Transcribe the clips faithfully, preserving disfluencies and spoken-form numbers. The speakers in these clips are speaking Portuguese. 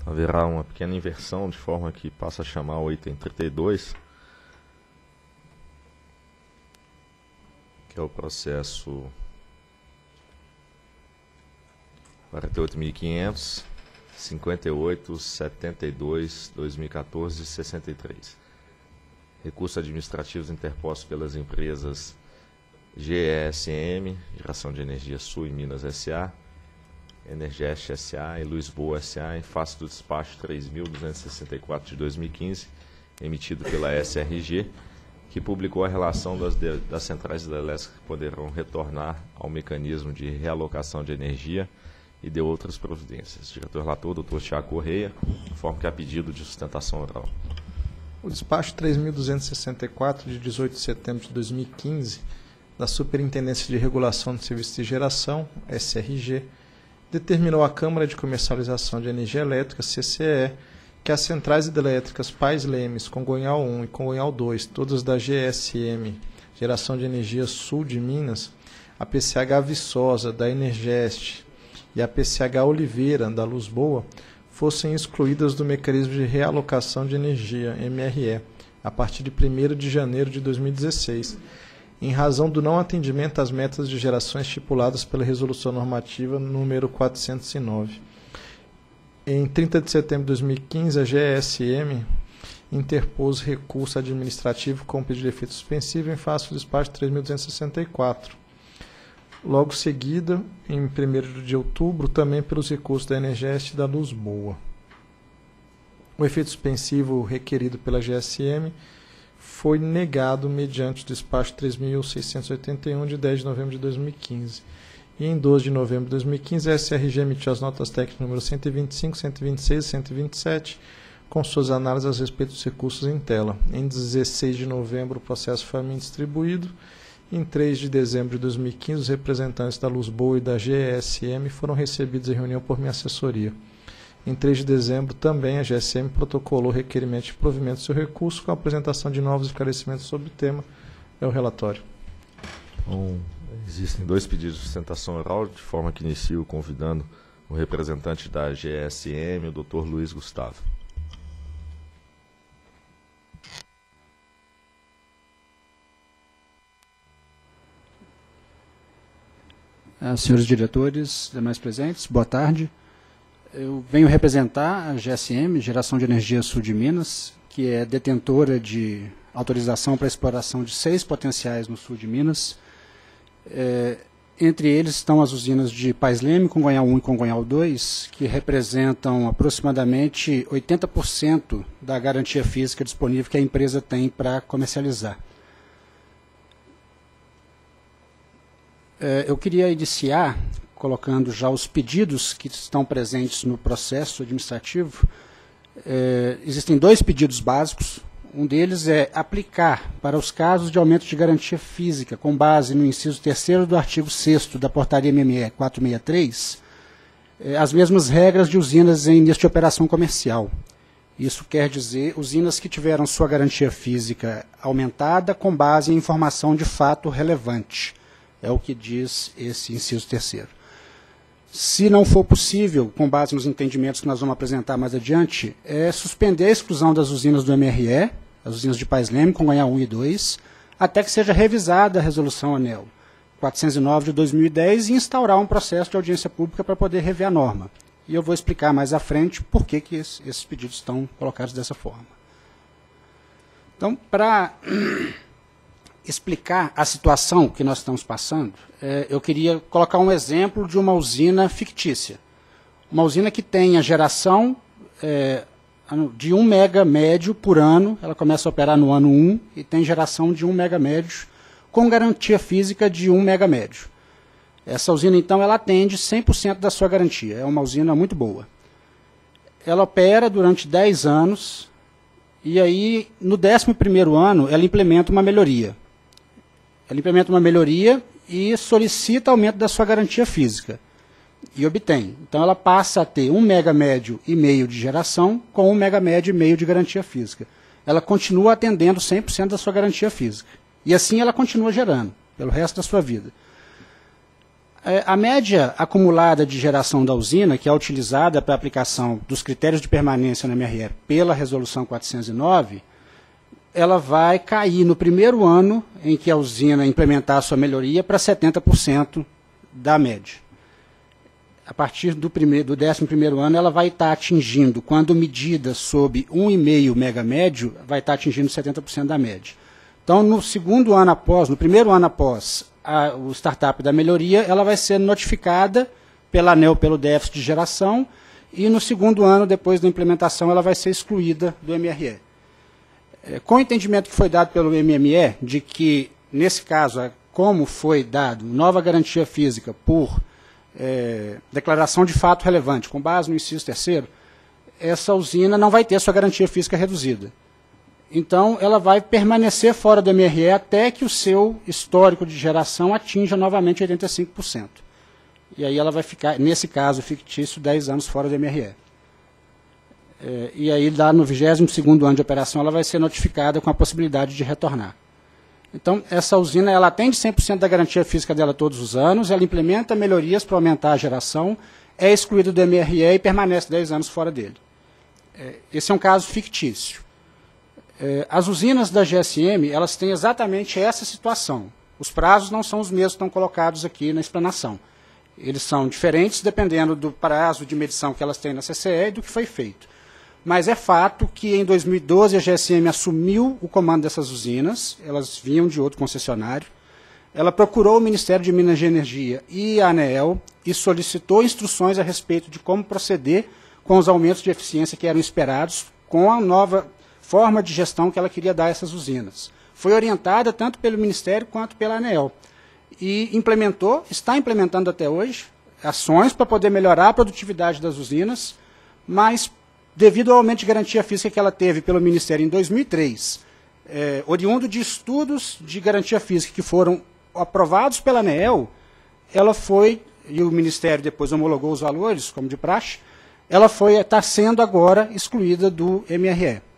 haverá uma pequena inversão, de forma que passa a chamar o item trinta e dois, que é o processo quarenta e oito mil e quinhentos, cinquenta e oito, setenta e dois, dois mil e quatorze, sessenta e três. Recursos administrativos interpostos pelas empresas G E S M, Geração de Energia Sul e Minas S A, Energest S A e Luisboa S A, em face do despacho três mil duzentos e sessenta e quatro de dois mil e quinze, emitido pela S R G, que publicou a relação das, de, das centrais hidrelétricas que poderão retornar ao mecanismo de realocação de energia e de outras providências. Diretor relator, doutor Tiago Correia, informa que há pedido de sustentação oral. O despacho três mil duzentos e sessenta e quatro, de dezoito de setembro de dois mil e quinze, da Superintendência de Regulação de Serviços de Geração, S R G, determinou à Câmara de Comercialização de Energia Elétrica, C C E, que as centrais hidrelétricas Pais Lemes, Congonhal um e Congonhal dois, todas da G S M, Geração de Energia Sul de Minas, a P C H Viçosa, da Energest, e a P C H Oliveira, da Luisboa, fossem excluídas do mecanismo de realocação de energia, M R E, a partir de primeiro de janeiro de dois mil e dezesseis, em razão do não atendimento às metas de geração estipuladas pela Resolução Normativa número quatrocentos e nove. Em trinta de setembro de dois mil e quinze, a G S M interpôs recurso administrativo com pedido de efeito suspensivo em face do despacho três mil duzentos e sessenta e quatro. Logo seguida, em primeiro de outubro, também pelos recursos da Energest e da Luisboa. O efeito suspensivo requerido pela G S M foi negado mediante o despacho três mil seiscentos e oitenta e um, de dez de novembro de dois mil e quinze. E em doze de novembro de dois mil e quinze, a S R G emitiu as notas técnicas número cento e vinte e cinco, cento e vinte e seis e cento e vinte e sete, com suas análises a respeito dos recursos em tela. Em dezesseis de novembro, o processo foi a mim distribuído. Em três de dezembro de dois mil e quinze, os representantes da Luisboa e da G S M foram recebidos em reunião por minha assessoria. Em três de dezembro, também, a G S M protocolou requerimento de provimento do seu recurso com a apresentação de novos esclarecimentos sobre o tema. É o relatório. Bom, existem dois pedidos de sustentação oral, de forma que inicio convidando o representante da G S M, o doutor Luiz Gustavo. Ah, senhores diretores, demais presentes, boa tarde. Eu venho representar a G S M, Geração de Energia Sul de Minas, que é detentora de autorização para exploração de seis potenciais no sul de Minas. É, entre eles estão as usinas de Pais Leme, Congonhal um e Congonhal dois, que representam aproximadamente oitenta por cento da garantia física disponível que a empresa tem para comercializar. É, eu queria iniciar colocando já os pedidos que estão presentes no processo administrativo. É, existem dois pedidos básicos. Um deles é aplicar para os casos de aumento de garantia física, com base no inciso terceiro do artigo sexto da Portaria M M E quatrocentos e sessenta e três, é, as mesmas regras de usinas em início de operação comercial. Isso quer dizer usinas que tiveram sua garantia física aumentada com base em informação de fato relevante. É o que diz esse inciso terceiro. Se não for possível, com base nos entendimentos que nós vamos apresentar mais adiante, é suspender a exclusão das usinas do M R E, as usinas de Pais Leme, Congonhal um e dois, até que seja revisada a resolução ANEEL quatrocentos e nove de dois mil e dez e instaurar um processo de audiência pública para poder rever a norma. E eu vou explicar mais à frente por que, que esses pedidos estão colocados dessa forma. Então, para explicar a situação que nós estamos passando, é, eu queria colocar um exemplo de uma usina fictícia. Uma usina que tenha geração é, de um mega médio por ano, ela começa a operar no ano um e tem geração de um mega médio com garantia física de um mega médio. Essa usina, então, ela atende cem por cento da sua garantia. É uma usina muito boa. Ela opera durante dez anos e aí, no décimo primeiro ano, ela implementa uma melhoria. Ela implementa uma melhoria e solicita aumento da sua garantia física. E obtém. Então, ela passa a ter um mega médio e meio de geração com um mega médio e meio de garantia física. Ela continua atendendo cem por cento da sua garantia física. E assim ela continua gerando, pelo resto da sua vida. A média acumulada de geração da usina, que é utilizada para a aplicação dos critérios de permanência na M R E pela Resolução quatrocentos e nove, ela vai cair no primeiro ano em que a usina implementar a sua melhoria para setenta por cento da média. A partir do, primeiro, do décimo primeiro ano, ela vai estar atingindo, quando medida sob um vírgula cinco mega médio, vai estar atingindo setenta por cento da média. Então, no segundo ano após, no primeiro ano após a, o startup da melhoria, ela vai ser notificada pela ANEEL pelo déficit de geração e no segundo ano, depois da implementação, ela vai ser excluída do M R E. É, com o entendimento que foi dado pelo M M E, de que, nesse caso, como foi dado nova garantia física por é, declaração de fato relevante, com base no inciso terceiro, essa usina não vai ter sua garantia física reduzida. Então, ela vai permanecer fora do M R E até que o seu histórico de geração atinja novamente oitenta e cinco por cento. E aí ela vai ficar, nesse caso fictício, dez anos fora do M R E. É, e aí, lá no vigésimo segundo ano de operação, ela vai ser notificada com a possibilidade de retornar. Então, essa usina ela atende cem por cento da garantia física dela todos os anos, ela implementa melhorias para aumentar a geração, é excluída do M R E e permanece dez anos fora dele. É, esse é um caso fictício. As usinas da G S M, elas têm exatamente essa situação. Os prazos não são os mesmos que estão colocados aqui na explanação. Eles são diferentes dependendo do prazo de medição que elas têm na C C E e do que foi feito. Mas é fato que em dois mil e doze a G S M assumiu o comando dessas usinas, elas vinham de outro concessionário. Ela procurou o Ministério de Minas e Energia e a ANEEL e solicitou instruções a respeito de como proceder com os aumentos de eficiência que eram esperados com a nova forma de gestão que ela queria dar a essas usinas. Foi orientada tanto pelo Ministério quanto pela ANEEL. E implementou, está implementando até hoje, ações para poder melhorar a produtividade das usinas, mas devido ao aumento de garantia física que ela teve pelo Ministério em dois mil e três, é, oriundo de estudos de garantia física que foram aprovados pela ANEEL, ela foi, e o Ministério depois homologou os valores, como de praxe, ela foi, está sendo agora excluída do M R E.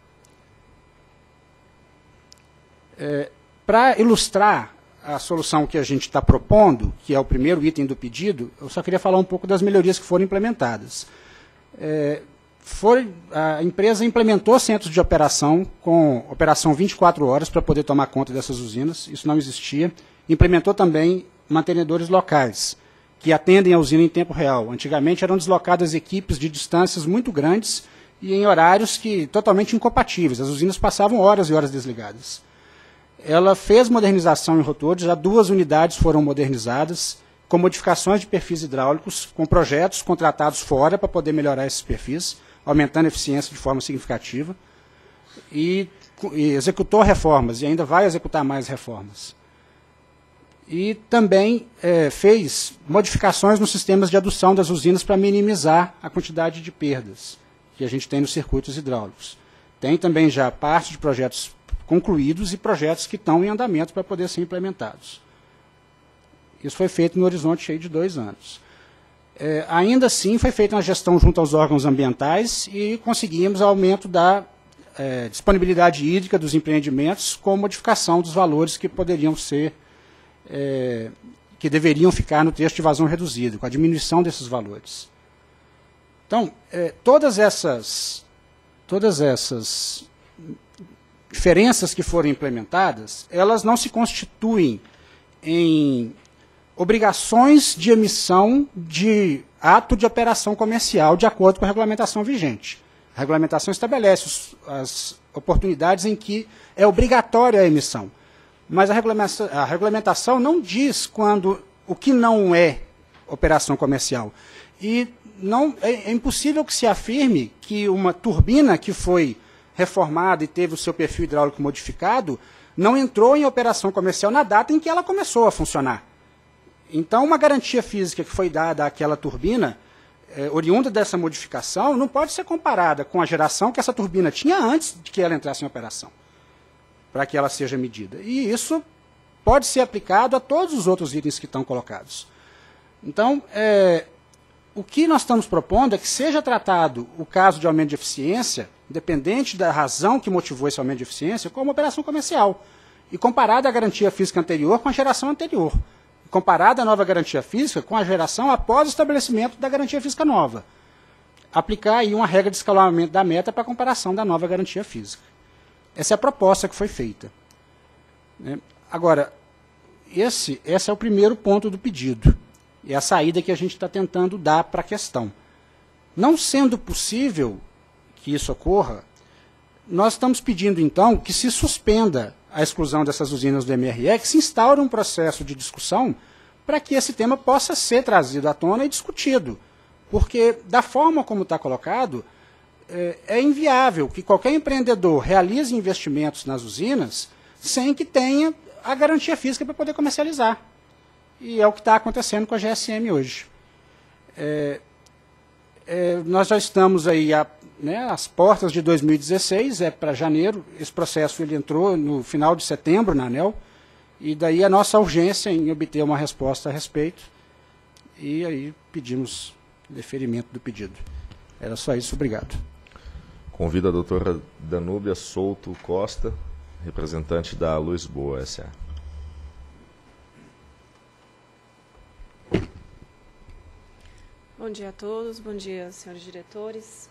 É, para ilustrar a solução que a gente está propondo, que é o primeiro item do pedido, eu só queria falar um pouco das melhorias que foram implementadas. É, foi, a empresa implementou centros de operação com operação vinte e quatro horas para poder tomar conta dessas usinas, isso não existia. Implementou também mantenedores locais, que atendem a usina em tempo real. Antigamente eram deslocadas equipes de distâncias muito grandes e em horários que, totalmente incompatíveis. As usinas passavam horas e horas desligadas. Ela fez modernização em rotores, já duas unidades foram modernizadas, com modificações de perfis hidráulicos, com projetos contratados fora para poder melhorar esses perfis, aumentando a eficiência de forma significativa, e, e executou reformas, e ainda vai executar mais reformas. E também é, fez modificações nos sistemas de adução das usinas para minimizar a quantidade de perdas que a gente tem nos circuitos hidráulicos. Tem também já parte de projetos concluídos e projetos que estão em andamento para poder ser implementados. Isso foi feito no horizonte aí de dois anos. É, ainda assim, foi feita uma gestão junto aos órgãos ambientais e conseguimos aumento da é, disponibilidade hídrica dos empreendimentos com modificação dos valores que poderiam ser, é, que deveriam ficar no texto de vazão reduzido, com a diminuição desses valores. Então, é, todas essas, todas essas diferenças que foram implementadas, elas não se constituem em obrigações de emissão de ato de operação comercial de acordo com a regulamentação vigente. A regulamentação estabelece os, as oportunidades em que é obrigatória a emissão, mas a regulamentação, a regulamentação não diz quando o que não é operação comercial. E não, é, é impossível que se afirme que uma turbina que foi reformada e teve o seu perfil hidráulico modificado, não entrou em operação comercial na data em que ela começou a funcionar. Então, uma garantia física que foi dada àquela turbina, é, oriunda dessa modificação, não pode ser comparada com a geração que essa turbina tinha antes de que ela entrasse em operação, para que ela seja medida. E isso pode ser aplicado a todos os outros itens que estão colocados. Então, é, o que nós estamos propondo é que seja tratado o caso de aumento de eficiência, independente da razão que motivou esse aumento de eficiência, como operação comercial, e comparada a garantia física anterior com a geração anterior. comparada a nova garantia física com a geração após o estabelecimento da garantia física nova. Aplicar aí uma regra de escalonamento da meta para a comparação da nova garantia física. Essa é a proposta que foi feita. Agora, esse, esse é o primeiro ponto do pedido. É a saída que a gente está tentando dar para a questão. Não sendo possível que isso ocorra, nós estamos pedindo, então, que se suspenda a exclusão dessas usinas do M R E, que se instaure um processo de discussão para que esse tema possa ser trazido à tona e discutido. Porque, da forma como está colocado, é, é inviável que qualquer empreendedor realize investimentos nas usinas sem que tenha a garantia física para poder comercializar. E é o que está acontecendo com a G S M hoje. É, é, nós já estamos aí a, né, às portas de dois mil e dezesseis, é para janeiro, esse processo ele entrou no final de setembro na ANEEL, e daí a nossa urgência em obter uma resposta a respeito, e aí pedimos deferimento do pedido. Era só isso, obrigado. Convido a doutora Danúbia Souto Costa, representante da Luz Boa S A Bom dia a todos, bom dia, senhores diretores.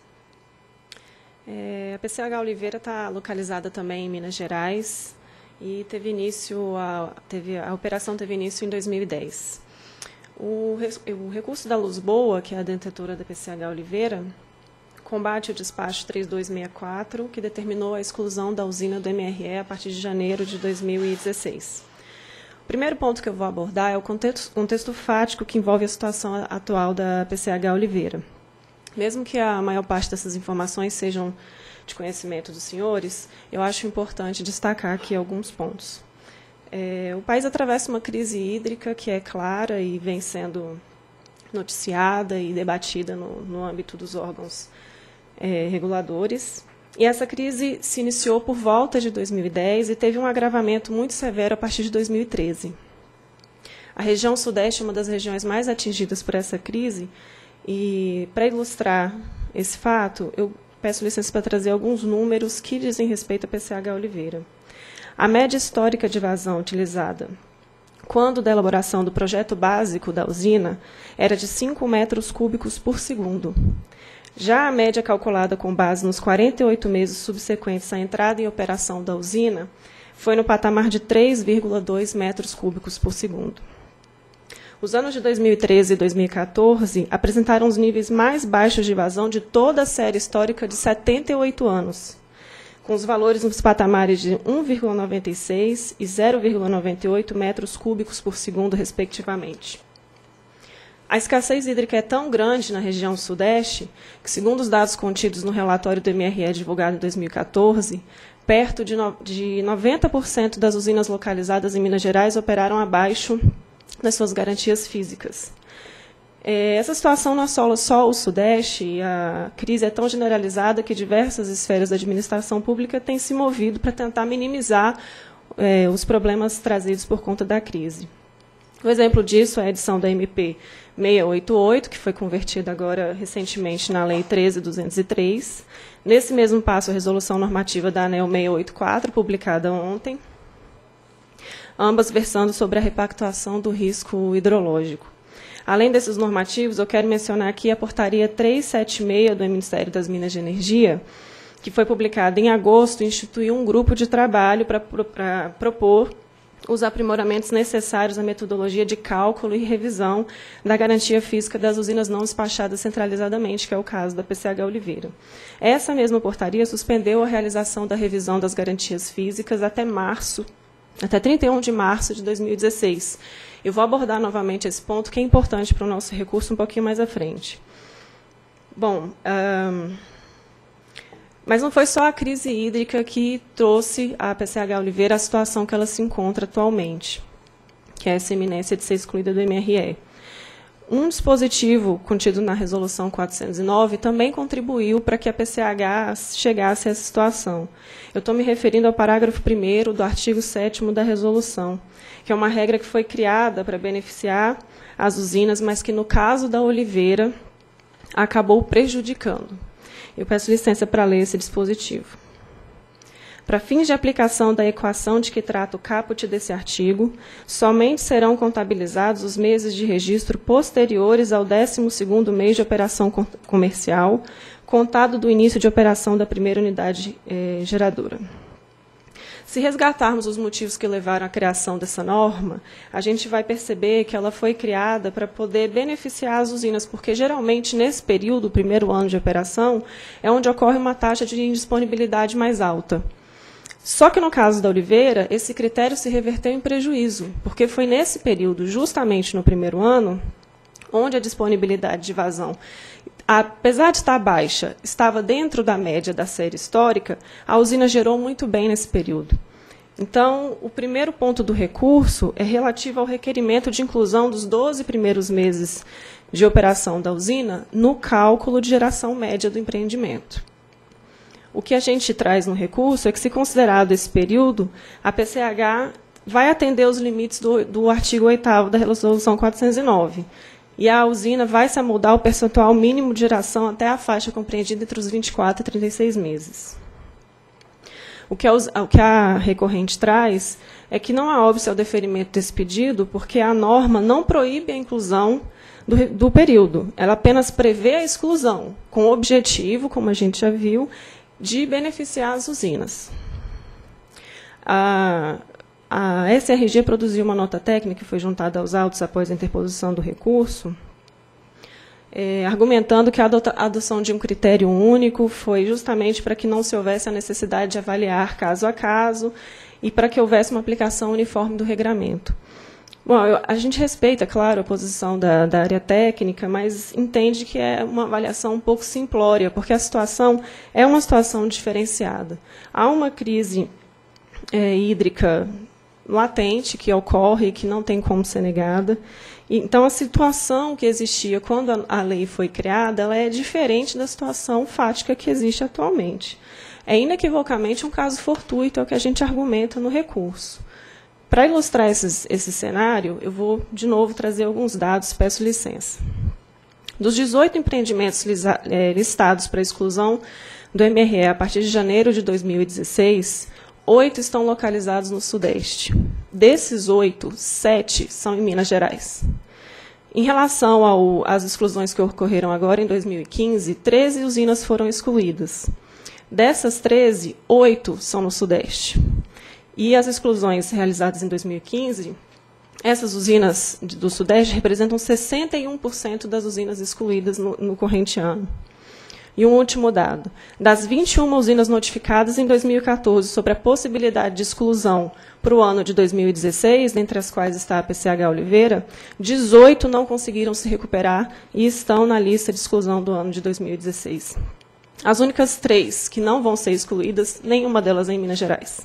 É, a P C H Oliveira está localizada também em Minas Gerais e teve início, a, teve, a operação teve início em dois mil e dez. O, o recurso da Luz Boa, que é a detentora da P C H Oliveira, combate o despacho três dois seis quatro, que determinou a exclusão da usina do M R E a partir de janeiro de dois mil e dezesseis. O primeiro ponto que eu vou abordar é o contexto, contexto fático que envolve a situação atual da P C H Oliveira. Mesmo que a maior parte dessas informações sejam de conhecimento dos senhores, eu acho importante destacar aqui alguns pontos. É, o país atravessa uma crise hídrica que é clara e vem sendo noticiada e debatida no, no âmbito dos órgãos é, reguladores. E essa crise se iniciou por volta de dois mil e dez e teve um agravamento muito severo a partir de dois mil e treze. A região sudeste é uma das regiões mais atingidas por essa crise, e, para ilustrar esse fato, eu peço licença para trazer alguns números que dizem respeito à P C H Oliveira. A média histórica de vazão utilizada quando da elaboração do projeto básico da usina era de cinco metros cúbicos por segundo. Já a média calculada com base nos quarenta e oito meses subsequentes à entrada em operação da usina foi no patamar de três vírgula dois metros cúbicos por segundo. Os anos de dois mil e treze e dois mil e quatorze apresentaram os níveis mais baixos de vazão de toda a série histórica de setenta e oito anos, com os valores nos patamares de um vírgula noventa e seis e zero vírgula noventa e oito metros cúbicos por segundo, respectivamente. A escassez hídrica é tão grande na região sudeste que, segundo os dados contidos no relatório do M R E divulgado em dois mil e quatorze, perto de, no, de noventa por cento das usinas localizadas em Minas Gerais operaram abaixo das suas garantias físicas. É, essa situação não assola só o Sudeste, e a crise é tão generalizada que diversas esferas da administração pública têm se movido para tentar minimizar é, os problemas trazidos por conta da crise. Um exemplo disso é a edição da M P seiscentos e oitenta e oito, que foi convertida agora recentemente na Lei treze mil duzentos e três. Nesse mesmo passo, a resolução normativa da ANEEL seiscentos e oitenta e quatro, publicada ontem, ambas versando sobre a repactuação do risco hidrológico. Além desses normativos, eu quero mencionar aqui a portaria trezentos e setenta e seis do Ministério das Minas de Energia, que foi publicada em agosto e instituiu um grupo de trabalho para propor os aprimoramentos necessários à metodologia de cálculo e revisão da garantia física das usinas não despachadas centralizadamente, que é o caso da P C H Oliveira. Essa mesma portaria suspendeu a realização da revisão das garantias físicas até março, até trinta e um de março de dois mil e dezesseis. Eu vou abordar novamente esse ponto, que é importante para o nosso recurso um pouquinho mais à frente. Bom, um, mas não foi só a crise hídrica que trouxe à P C H Oliveira a situação que ela se encontra atualmente, que é essa iminência de ser excluída do M R E. Um dispositivo contido na Resolução quatrocentos e nove também contribuiu para que a P C H chegasse a essa situação. Eu estou me referindo ao parágrafo primeiro do artigo sétimo da resolução, que é uma regra que foi criada para beneficiar as usinas, mas que, no caso da Oliveira, acabou prejudicando. Eu peço licença para ler esse dispositivo. Para fins de aplicação da equação de que trata o caput desse artigo, somente serão contabilizados os meses de registro posteriores ao décimo segundo mês de operação comercial, contado do início de operação da primeira unidade eh, geradora. Se resgatarmos os motivos que levaram à criação dessa norma, a gente vai perceber que ela foi criada para poder beneficiar as usinas, porque geralmente nesse período, o primeiro ano de operação, é onde ocorre uma taxa de indisponibilidade mais alta. Só que no caso da Oliveira, esse critério se reverteu em prejuízo, porque foi nesse período, justamente no primeiro ano, onde a disponibilidade de vazão, apesar de estar baixa, estava dentro da média da série histórica, a usina gerou muito bem nesse período. Então, o primeiro ponto do recurso é relativo ao requerimento de inclusão dos doze primeiros meses de operação da usina no cálculo de geração média do empreendimento. O que a gente traz no recurso é que, se considerado esse período, a P C H vai atender os limites do, do artigo oitavo da Resolução quatrocentos e nove, e a usina vai se amoldar ao percentual mínimo de geração até a faixa compreendida entre os vinte e quatro e trinta e seis meses. O que a, o que a recorrente traz é que não há óbice ao deferimento desse pedido, porque a norma não proíbe a inclusão do, do período. Ela apenas prevê a exclusão, com o objetivo, como a gente já viu, de beneficiar as usinas. A, A S R G produziu uma nota técnica que foi juntada aos autos após a interposição do recurso, é, argumentando que a adoção de um critério único foi justamente para que não se houvesse a necessidade de avaliar caso a caso e para que houvesse uma aplicação uniforme do regramento. Bom, eu, a gente respeita, claro, a posição da, da área técnica, mas entende que é uma avaliação um pouco simplória, porque a situação é uma situação diferenciada. Há uma crise é, hídrica latente que ocorre e que não tem como ser negada. Então, a situação que existia quando a lei foi criada, ela é diferente da situação fática que existe atualmente. É inequivocamente um caso fortuito, é o que a gente argumenta no recurso. Para ilustrar esses, esse cenário, eu vou, de novo, trazer alguns dados, peço licença. Dos dezoito empreendimentos listados para exclusão do M R E a partir de janeiro de dois mil e dezesseis, oito estão localizados no Sudeste. Desses oito, sete são em Minas Gerais. Em relação ao, às exclusões que ocorreram agora, em dois mil e quinze, treze usinas foram excluídas. Dessas treze, oito são no Sudeste. E as exclusões realizadas em dois mil e quinze, essas usinas do Sudeste representam sessenta e um por cento das usinas excluídas no, no corrente ano. E um último dado. Das vinte e uma usinas notificadas em dois mil e quatorze sobre a possibilidade de exclusão para o ano de dois mil e dezesseis, dentre as quais está a P C H Oliveira, dezoito não conseguiram se recuperar e estão na lista de exclusão do ano de dois mil e dezesseis. As únicas três que não vão ser excluídas, nenhuma delas é em Minas Gerais.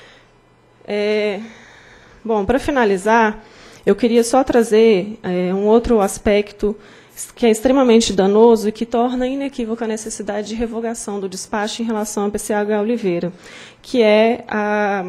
É, bom, para finalizar, eu queria só trazer é, um outro aspecto que é extremamente danoso e que torna inequívoca a necessidade de revogação do despacho em relação ao P C H Oliveira, que é a,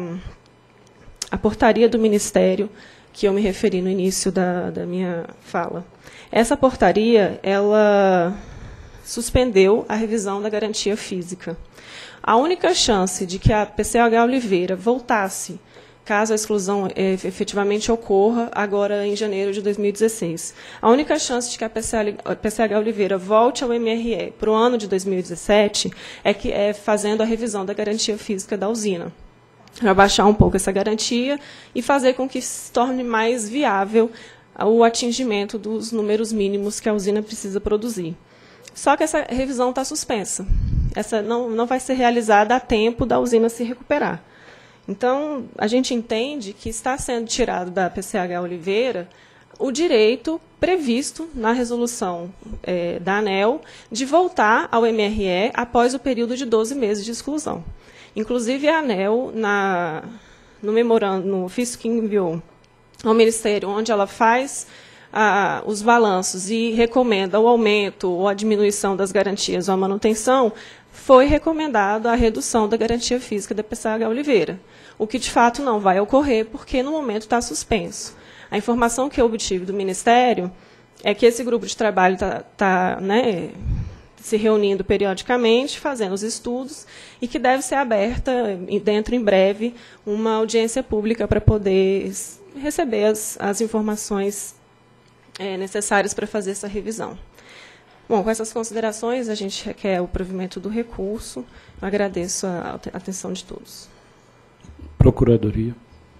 a portaria do Ministério, que eu me referi no início da, da minha fala. Essa portaria, ela suspendeu a revisão da garantia física. A única chance de que a P C H Oliveira voltasse, caso a exclusão efetivamente ocorra, agora em janeiro de dois mil e dezesseis. A única chance de que a P C H Oliveira volte ao M R E para o ano de dois mil e dezessete é, que, é fazendo a revisão da garantia física da usina, para baixar um pouco essa garantia e fazer com que se torne mais viável o atingimento dos números mínimos que a usina precisa produzir. Só que essa revisão está suspensa. Essa não, não vai ser realizada a tempo da usina se recuperar. Então, a gente entende que está sendo tirado da P C H Oliveira o direito previsto na resolução é, da ANEEL de voltar ao M R E após o período de doze meses de exclusão. Inclusive, a ANEEL, na, no memorando, no ofício que enviou ao Ministério, onde ela faz a, os balanços e recomenda o aumento ou a diminuição das garantias ou a manutenção, foi recomendado a redução da garantia física da P C H Oliveira, o que, de fato, não vai ocorrer, porque, no momento, está suspenso. A informação que eu obtive do Ministério é que esse grupo de trabalho está, tá, né, se reunindo periodicamente, fazendo os estudos, e que deve ser aberta, dentro em breve, uma audiência pública para poder receber as, as informações é, necessárias para fazer essa revisão. Bom, com essas considerações, a gente requer o provimento do recurso. Agradeço a atenção de todos. Procuradoria.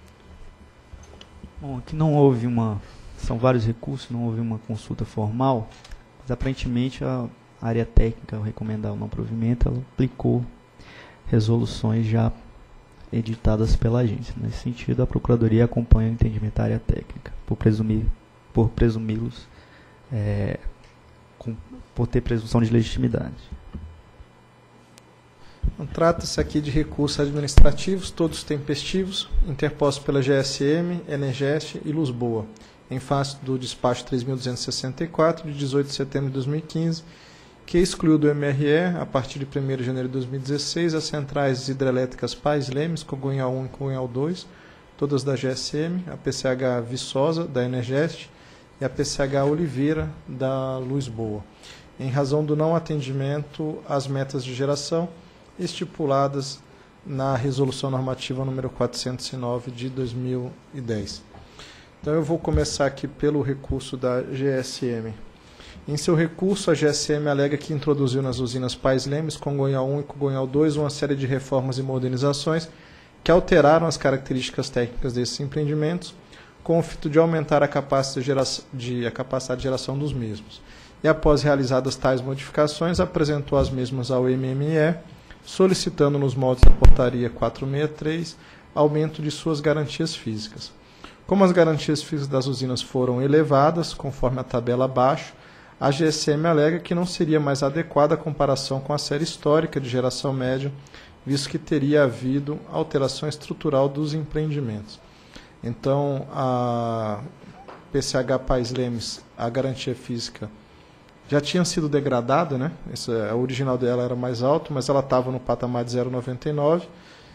Bom, aqui não houve uma... São vários recursos, não houve uma consulta formal, mas aparentemente a área técnica, ao recomendar o não provimento, ela aplicou resoluções já editadas pela agência. Nesse sentido, a Procuradoria acompanha o entendimento da área técnica, por presumir, por presumi-los, é, com, por ter presunção de legitimidade. Trata-se aqui de recursos administrativos, todos tempestivos, interpostos pela G S M, Energest e Luzboa, em face do despacho três mil duzentos e sessenta e quatro, de dezoito de setembro de dois mil e quinze, que excluiu do M R E, a partir de primeiro de janeiro de dois mil e dezesseis, as centrais hidrelétricas Pais Lemes, Congonhal um e Congonhal dois, todas da G S M, a P C H Viçosa, da Energest, e a P C H Oliveira, da Luzboa, em razão do não atendimento às metas de geração estipuladas na Resolução Normativa número quatrocentos e nove, de dois mil e dez. Então, eu vou começar aqui pelo recurso da G S M. Em seu recurso, a G S M alega que introduziu nas usinas Pais Lemes, Congonhal um e Congonhal dois, uma série de reformas e modernizações que alteraram as características técnicas desses empreendimentos, com o fito de aumentar a capacidade de geração, de, a capacidade de geração dos mesmos. E, após realizadas tais modificações, apresentou as mesmas ao M M E, solicitando nos moldes da Portaria quatrocentos e sessenta e três aumento de suas garantias físicas. Como as garantias físicas das usinas foram elevadas, conforme a tabela abaixo, a G S M alega que não seria mais adequada a comparação com a série histórica de geração média, visto que teria havido alteração estrutural dos empreendimentos. Então, a P C H Pais Lemes, a garantia física, já tinha sido degradada, né? Essa, a original dela era mais alta, mas ela estava no patamar de zero vírgula noventa e nove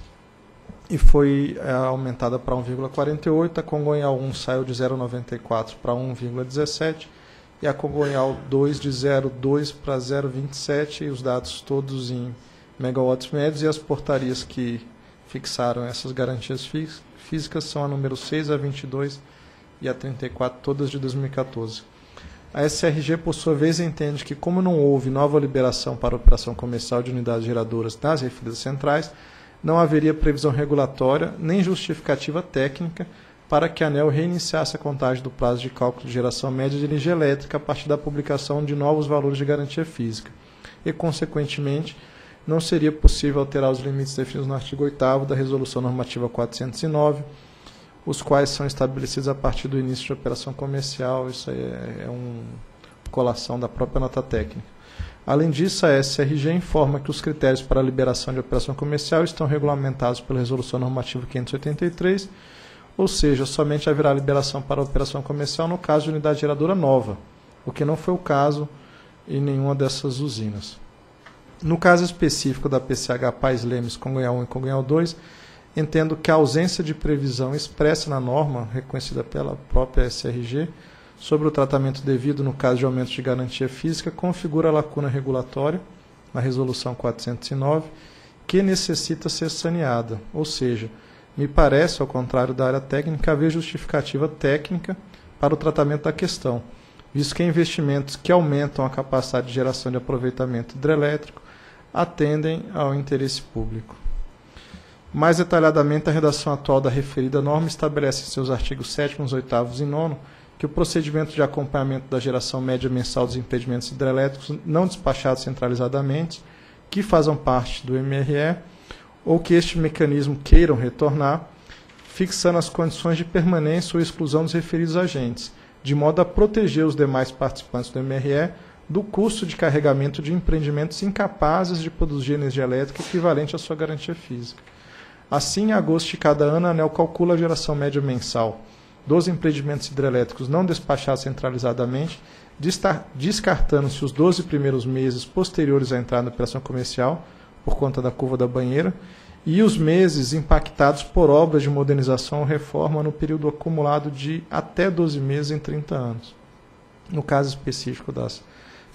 e foi é, aumentada para um vírgula quarenta e oito. A Congonhal um saiu de zero vírgula noventa e quatro para um vírgula dezessete e a Congonhal dois de zero vírgula dois para zero vírgula vinte e sete, e os dados todos em megawatts médios, e as portarias que fixaram essas garantias fí- físicas são a número seis, a vinte e dois e a trinta e quatro, todas de dois mil e quatorze. A S R G, por sua vez, entende que, como não houve nova liberação para a operação comercial de unidades geradoras nas referidas centrais, não haveria previsão regulatória nem justificativa técnica para que a ANEEL reiniciasse a contagem do prazo de cálculo de geração média de energia elétrica a partir da publicação de novos valores de garantia física. E, consequentemente, não seria possível alterar os limites definidos no artigo oitavo da Resolução Normativa quatrocentos e nove, os quais são estabelecidos a partir do início de operação comercial. Isso aí é, é uma colação da própria nota técnica. Além disso, a S R G informa que os critérios para a liberação de operação comercial estão regulamentados pela Resolução Normativa quinhentos e oitenta e três, ou seja, somente haverá liberação para a operação comercial no caso de unidade geradora nova, o que não foi o caso em nenhuma dessas usinas. No caso específico da P C H Pais Lemes, Congonhal um e Congonhal dois, entendo que a ausência de previsão expressa na norma, reconhecida pela própria S R G, sobre o tratamento devido no caso de aumento de garantia física, configura a lacuna regulatória, na Resolução quatrocentos e nove, que necessita ser saneada. Ou seja, me parece, ao contrário da área técnica, haver justificativa técnica para o tratamento da questão, visto que investimentos que aumentam a capacidade de geração de aproveitamento hidrelétrico atendem ao interesse público. Mais detalhadamente, a redação atual da referida norma estabelece em seus artigos sétimos, oitavos e nono que o procedimento de acompanhamento da geração média mensal dos empreendimentos hidrelétricos não despachados centralizadamente, que façam parte do M R E, ou que este mecanismo queiram retornar, fixando as condições de permanência ou exclusão dos referidos agentes, de modo a proteger os demais participantes do M R E do custo de carregamento de empreendimentos incapazes de produzir energia elétrica equivalente à sua garantia física. Assim, em agosto de cada ano, a ANEEL calcula a geração média mensal dos empreendimentos hidrelétricos não despachados centralizadamente, descartando-se os doze primeiros meses posteriores à entrada na operação comercial, por conta da curva da banheira, e os meses impactados por obras de modernização ou reforma no período acumulado de até doze meses em trinta anos. No caso específico das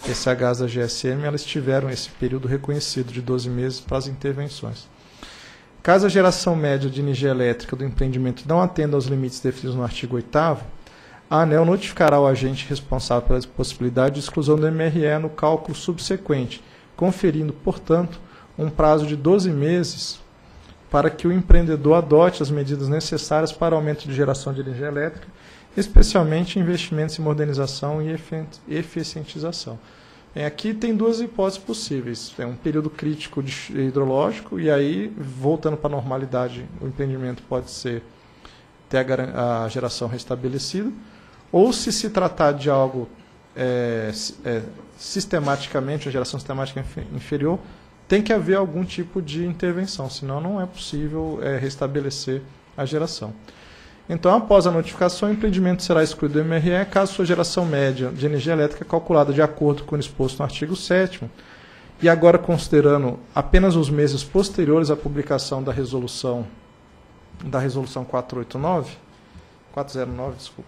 P C Hs da G S M, elas tiveram esse período reconhecido de doze meses para as intervenções. Caso a geração média de energia elétrica do empreendimento não atenda aos limites definidos no artigo oitavo, a ANEEL notificará o agente responsável pela possibilidade de exclusão do M R E no cálculo subsequente, conferindo, portanto, um prazo de doze meses para que o empreendedor adote as medidas necessárias para o aumento de geração de energia elétrica, especialmente investimentos em modernização e eficientização. Bem, aqui tem duas hipóteses possíveis. É um período crítico de hidrológico e aí, voltando para a normalidade, o empreendimento pode ser ter a, a geração restabelecida, ou se se tratar de algo é, é, sistematicamente, a geração sistemática inferior, tem que haver algum tipo de intervenção, senão não é possível é, restabelecer a geração. Então, após a notificação, o empreendimento será excluído do M R E caso sua geração média de energia elétrica calculada de acordo com o exposto no artigo sétimo, e agora considerando apenas os meses posteriores à publicação da resolução, da resolução quatrocentos e oitenta e nove, quatrocentos e nove, desculpa,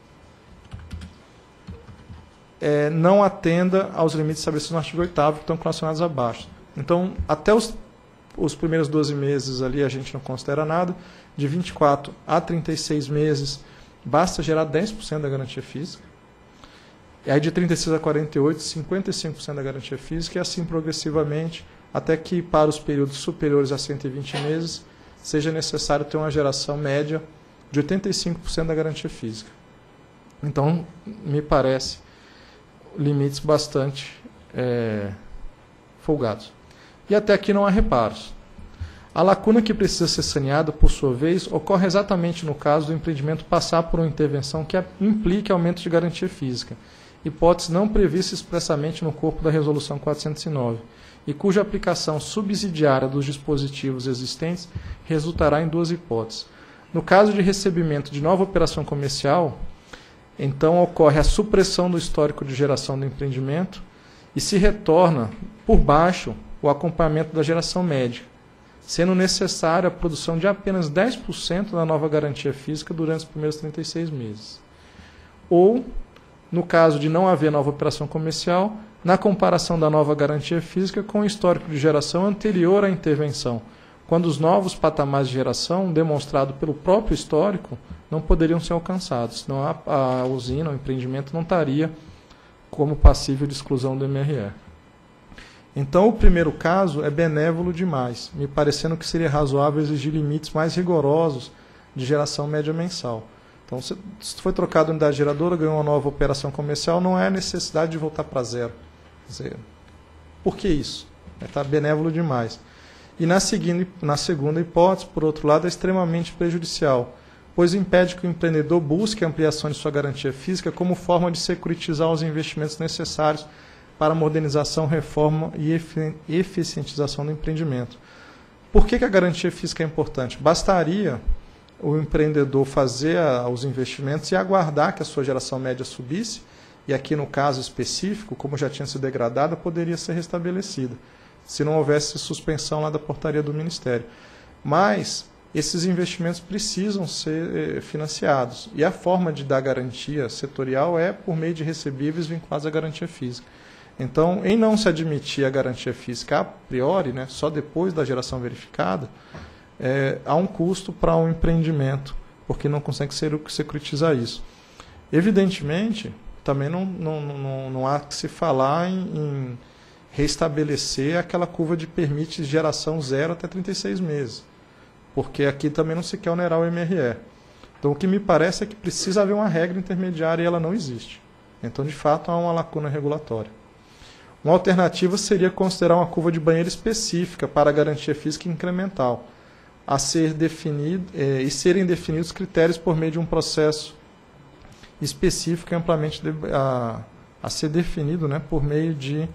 é, não atenda aos limites estabelecidos no artigo oitavo, que estão relacionados abaixo. Então, até os, os primeiros doze meses ali a gente não considera nada. De vinte e quatro a trinta e seis meses, basta gerar dez por cento da garantia física. E aí de trinta e seis a quarenta e oito, cinquenta e cinco por cento da garantia física, e assim progressivamente, até que para os períodos superiores a cento e vinte meses, seja necessário ter uma geração média de oitenta e cinco por cento da garantia física. Então, me parece limites bastante é, folgados. E até aqui não há reparos. A lacuna que precisa ser saneada, por sua vez, ocorre exatamente no caso do empreendimento passar por uma intervenção que implique aumento de garantia física, hipótese não prevista expressamente no corpo da Resolução quatrocentos e nove, e cuja aplicação subsidiária dos dispositivos existentes resultará em duas hipóteses. No caso de recebimento de nova operação comercial, então ocorre a supressão do histórico de geração do empreendimento e se retorna por baixo o acompanhamento da geração média, sendo necessária a produção de apenas dez por cento da nova garantia física durante os primeiros trinta e seis meses. Ou, no caso de não haver nova operação comercial, na comparação da nova garantia física com o histórico de geração anterior à intervenção, quando os novos patamares de geração, demonstrado pelo próprio histórico, não poderiam ser alcançados, senão a, a usina, o empreendimento, não estaria como passível de exclusão do M R E. Então, o primeiro caso é benévolo demais, me parecendo que seria razoável exigir limites mais rigorosos de geração média mensal. Então, se foi trocado a unidade geradora, ganhou uma nova operação comercial, não é necessidade de voltar para zero. Quer dizer, por que isso? Está benévolo demais. E na, seguinte, na segunda hipótese, por outro lado, é extremamente prejudicial, pois impede que o empreendedor busque a ampliação de sua garantia física como forma de securitizar os investimentos necessários para a modernização, reforma e eficientização do empreendimento. Por que que a garantia física é importante? Bastaria o empreendedor fazer a, os investimentos e aguardar que a sua geração média subisse, e aqui no caso específico, como já tinha sido degradada, poderia ser restabelecida, se não houvesse suspensão lá da portaria do Ministério. Mas esses investimentos precisam ser eh, financiados, e a forma de dar garantia setorial é por meio de recebíveis vinculados à garantia física. Então, em não se admitir a garantia física a priori, né, só depois da geração verificada, é, há um custo para um empreendimento, porque não consegue securitizar isso. Evidentemente, também não, não, não, não há que se falar em, em restabelecer aquela curva de permite geração zero até trinta e seis meses, porque aqui também não se quer onerar o M R E. Então, o que me parece é que precisa haver uma regra intermediária e ela não existe. Então, de fato, há uma lacuna regulatória. Uma alternativa seria considerar uma curva de banheiro específica para a garantia física incremental, a ser definido, eh, e serem definidos critérios por meio de um processo específico e amplamente de, a, a ser definido, né, por meio de,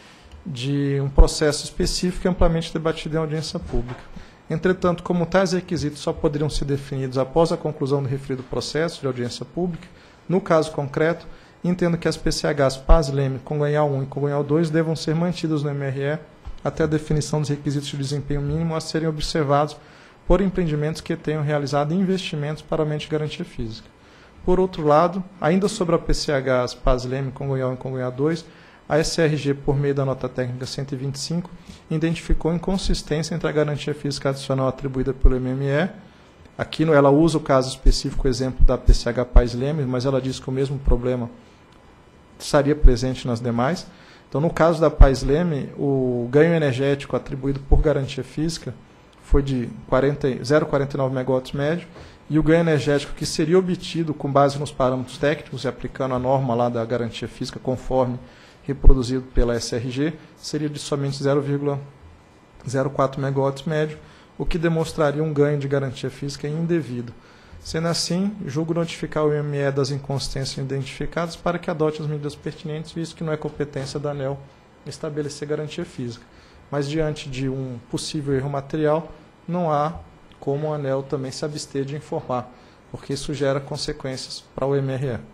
de um processo específico e amplamente debatido em audiência pública. Entretanto, como tais requisitos só poderiam ser definidos após a conclusão do referido processo de audiência pública, no caso concreto, entendo que as P C Hs Paz-Leme, Congonhal um e Congonhal dois devam ser mantidas no M R E até a definição dos requisitos de desempenho mínimo a serem observados por empreendimentos que tenham realizado investimentos para aumento de garantia física. Por outro lado, ainda sobre a P C Hs Paz-Leme, Congonhal um e Congonhal dois, A S R G, por meio da nota técnica cento e vinte e cinco, identificou inconsistência entre a garantia física adicional atribuída pelo M M E. Aqui ela usa o caso específico, o exemplo da P C H Pais Leme, mas ela diz que o mesmo problema estaria presente nas demais. Então, no caso da Pais Leme, o ganho energético atribuído por garantia física foi de zero vírgula quarenta e nove megawatts médio, e o ganho energético que seria obtido com base nos parâmetros técnicos e aplicando a norma lá da garantia física conforme reproduzido pela S R G, seria de somente zero vírgula zero quatro megawatts médio, o que demonstraria um ganho de garantia física indevido. Sendo assim, julgo notificar o I M E das inconsistências identificadas para que adote as medidas pertinentes, visto que não é competência da ANEEL estabelecer garantia física. Mas, diante de um possível erro material, não há como a ANEEL também se abster de informar, porque isso gera consequências para o M R E.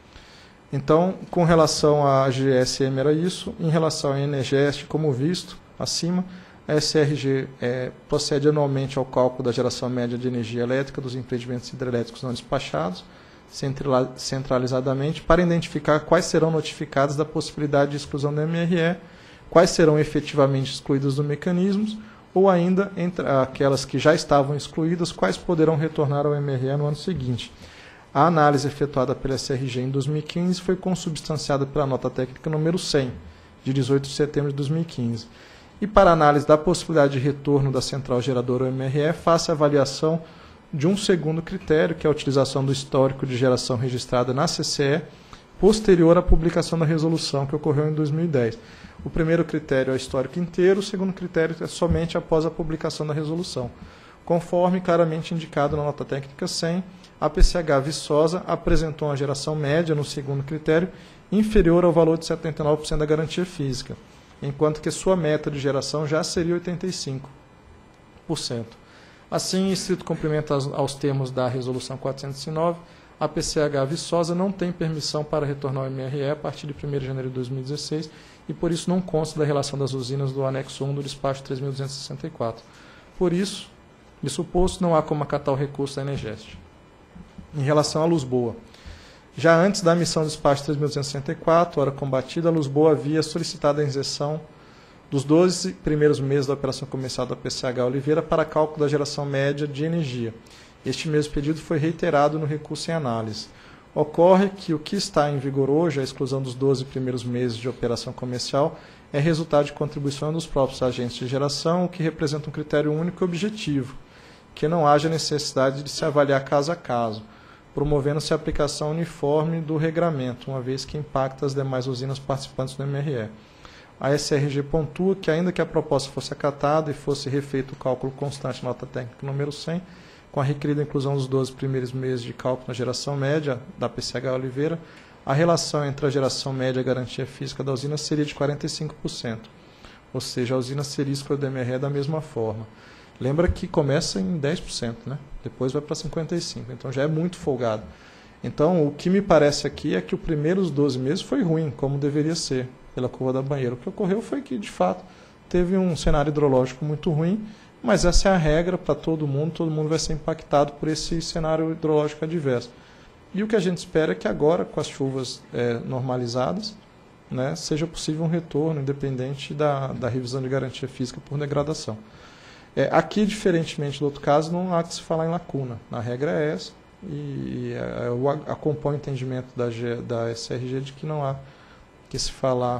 Então, com relação à G S M era isso. Em relação à Energest, como visto acima, a S R G é, procede anualmente ao cálculo da geração média de energia elétrica dos empreendimentos hidrelétricos não despachados, centralizadamente, para identificar quais serão notificadas da possibilidade de exclusão do M R E, quais serão efetivamente excluídas do mecanismo, ou ainda, entre aquelas que já estavam excluídas, quais poderão retornar ao M R E no ano seguinte. A análise efetuada pela S R G em dois mil e quinze foi consubstanciada pela nota técnica número cem, de dezoito de setembro de dois mil e quinze. E para análise da possibilidade de retorno da central geradora ao M R E, faça a avaliação de um segundo critério, que é a utilização do histórico de geração registrada na C C E, posterior à publicação da resolução, que ocorreu em dois mil e dez. O primeiro critério é o histórico inteiro, o segundo critério é somente após a publicação da resolução. Conforme claramente indicado na nota técnica cem, a P C H Viçosa apresentou uma geração média no segundo critério inferior ao valor de setenta e nove por cento da garantia física, enquanto que sua meta de geração já seria oitenta e cinco por cento. Assim, em estrito cumprimento aos, aos termos da Resolução quatrocentos e nove, a P C H Viçosa não tem permissão para retornar ao M R E a partir de primeiro de janeiro de dois mil e dezesseis e, por isso, não consta da relação das usinas do anexo um do despacho três mil duzentos e sessenta e quatro. Por isso, isso posto, não há como acatar o recurso da Energest. Em relação à Luz Boa, já antes da emissão do despacho três mil duzentos e sessenta e quatro, hora combatida, a Luz Boa havia solicitado a isenção dos doze primeiros meses da operação comercial da P C H Oliveira para cálculo da geração média de energia. Este mesmo pedido foi reiterado no recurso em análise. Ocorre que o que está em vigor hoje, a exclusão dos doze primeiros meses de operação comercial, é resultado de contribuição dos próprios agentes de geração, o que representa um critério único e objetivo, que não haja necessidade de se avaliar caso a caso, promovendo-se a aplicação uniforme do regramento, uma vez que impacta as demais usinas participantes do M R E. A S R G pontua que, ainda que a proposta fosse acatada e fosse refeito o cálculo constante na nota técnica número cem, com a requerida inclusão dos doze primeiros meses de cálculo na geração média da P C H Oliveira, a relação entre a geração média e a garantia física da usina seria de quarenta e cinco por cento, ou seja, a usina seria excluída do M R E da mesma forma. Lembra que começa em dez por cento, né? Depois vai para cinquenta e cinco por cento, então já é muito folgado. Então, o que me parece aqui é que os primeiros doze meses foi ruim, como deveria ser, pela curva da banheira. O que ocorreu foi que, de fato, teve um cenário hidrológico muito ruim, mas essa é a regra para todo mundo, todo mundo vai ser impactado por esse cenário hidrológico adverso. E o que a gente espera é que agora, com as chuvas é, normalizadas, né, seja possível um retorno, independente da, da revisão de garantia física por degradação. É, aqui, diferentemente do outro caso, não há que se falar em lacuna. A regra é essa, e, e eu acompanho o entendimento da, G, da S R G de que não há que se falar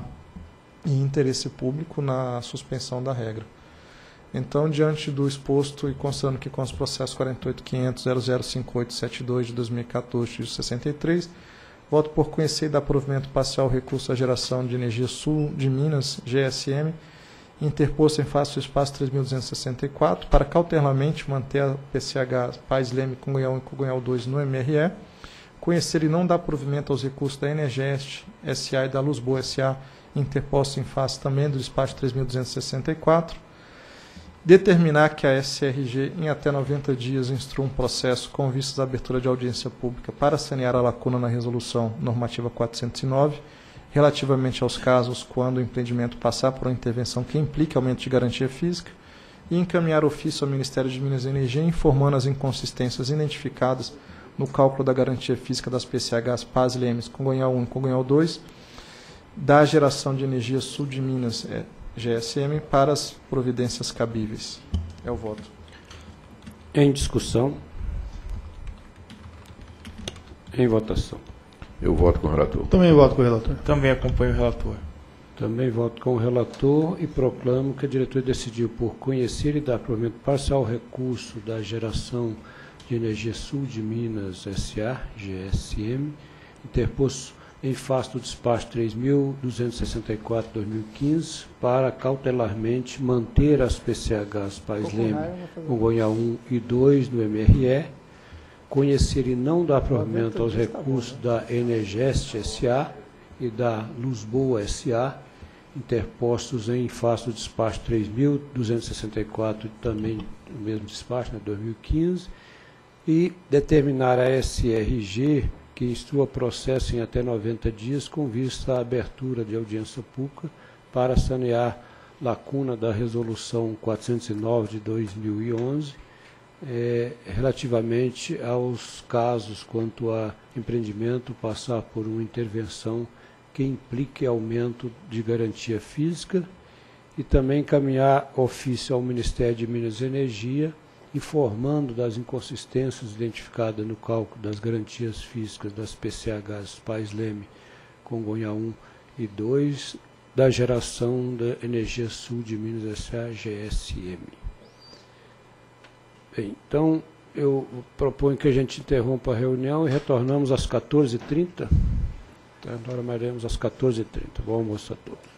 em interesse público na suspensão da regra. Então, diante do exposto e considerando que com os processos quarenta e oito ponto quinhentos ponto zero zero cinco oito sete dois de dois mil e quatorze de sessenta e três, voto por conhecer e dar provimento parcial ao recurso à geração de energia sul de Minas, G S M, interposto em face do espaço três mil duzentos e sessenta e quatro, para cautelarmente manter a P C H Pais Leme com Gonhal um e com Gonhal dois no M R E, conhecer e não dar provimento aos recursos da Energest S A e da Luz Boa S A, interposto em face também do despacho três mil duzentos e sessenta e quatro, determinar que a S R G, em até noventa dias, instrua um processo com vistas à abertura de audiência pública para sanear a lacuna na Resolução Normativa quatrocentos e nove, relativamente aos casos quando o empreendimento passar por uma intervenção que implique aumento de garantia física, e encaminhar ofício ao Ministério de Minas e Energia informando as inconsistências identificadas no cálculo da garantia física das P C Hs Pais Lemes com Gonhal um e com Gonhal dois, da Geração de Energia Sul de Minas, é, G S M, para as providências cabíveis. É o voto. Em discussão. Em votação. Eu voto com o relator. Também voto com o relator. Também acompanho o relator. Também voto com o relator e proclamo que a diretoria decidiu por conhecer e dar provimento parcial ao recurso da Geração de Energia Sul de Minas S A, G S M, interposto em face do despacho três mil duzentos e sessenta e quatro barra dois mil e quinze, para cautelarmente manter as P C Hs Pais Leme, Congonhas um e dois no M R E, conhecer e não dar provimento aos recursos da Energest S A e da Luz Boa S A, interpostos em face do despacho três mil duzentos e sessenta e quatro, também o mesmo despacho, né, dois mil e quinze, e determinar a S R G que instrua processo em até noventa dias com vista à abertura de audiência pública para sanear lacuna da Resolução quatrocentos e nove de dois mil e onze, é, relativamente aos casos quanto a empreendimento passar por uma intervenção que implique aumento de garantia física, e também encaminhar ofício ao Ministério de Minas e Energia, informando das inconsistências identificadas no cálculo das garantias físicas das P C Hs Pais Leme, Congonhas um e dois, da Geração da Energia Sul de Minas S A, G S M. Bem, então, eu proponho que a gente interrompa a reunião e retornamos às quatorze e trinta. Então, retornaremos às quatorze e trinta. Bom almoço a todos.